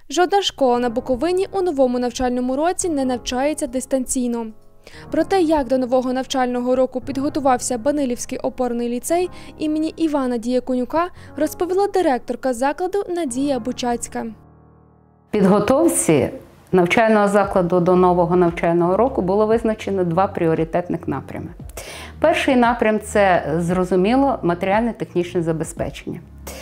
Жодна школа на Буковині у новому навчальному році не навчається дистанційно. Про те, як до нового навчального року підготувався Банилівський опорний ліцей імені Івана Діяконюка, розповіла директорка закладу Надія Бучацька. Підготовці навчального закладу до нового навчального року було визначено два пріоритетних напрями. Перший напрям – це, зрозуміло, матеріально-технічне забезпечення.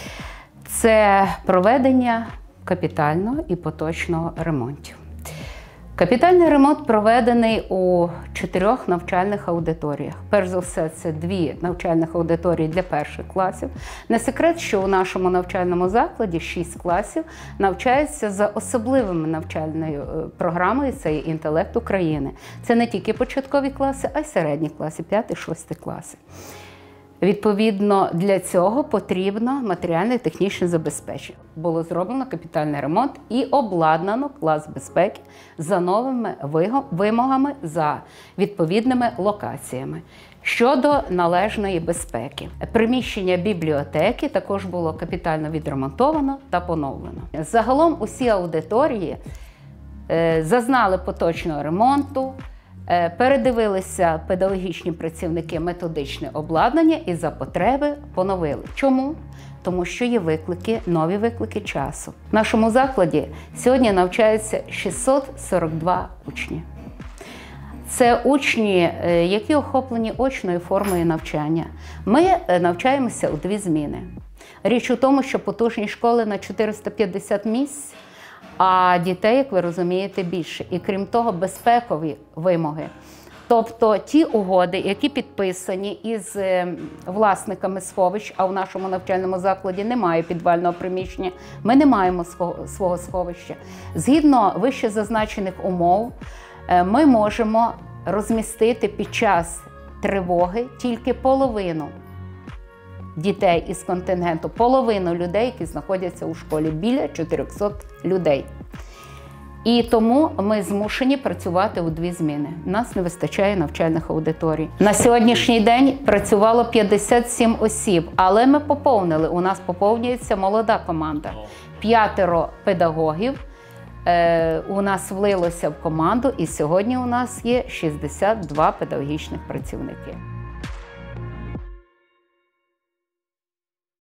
Це проведення капітального і поточного ремонтів. Капітальний ремонт проведений у 4 навчальних аудиторіях. Перш за все, це 2 навчальних аудиторії для перших класів. Не секрет, що у нашому навчальному закладі 6 класів навчаються за особливими навчальною програмою, це є «Інтелект України». Це не тільки початкові класи, а й середні класи, 5-6 класи. Відповідно, для цього потрібно матеріальне і технічне забезпечення. Було зроблено капітальний ремонт і обладнано клас безпеки за новими вимогами, за відповідними локаціями. Щодо належної безпеки. Приміщення бібліотеки також було капітально відремонтовано та поновлено. Загалом усі аудиторії зазнали поточного ремонту, передивилися педагогічні працівники методичне обладнання і за потреби поновили. Чому? Тому що є виклики, нові виклики часу. В нашому закладі сьогодні навчаються 642 учні. Це учні, які охоплені очною формою навчання. Ми навчаємося у 2 зміни. Річ у тому, що потужні школи на 450 місць, а дітей, як ви розумієте, більше. І крім того, безпекові вимоги. Тобто ті угоди, які підписані із власниками сховищ, а в нашому навчальному закладі немає підвального приміщення, ми не маємо свого сховища. Згідно вище зазначених умов, ми можемо розмістити під час тривоги тільки половину дітей із контингенту, половину людей, які знаходяться у школі, біля 400 людей. І тому ми змушені працювати у 2 зміни. У нас не вистачає навчальних аудиторій. На сьогоднішній день працювало 57 осіб, але ми поповнили, у нас поповнюється молода команда. 5 педагогів у нас влилося в команду, і сьогодні у нас є 62 педагогічних працівники.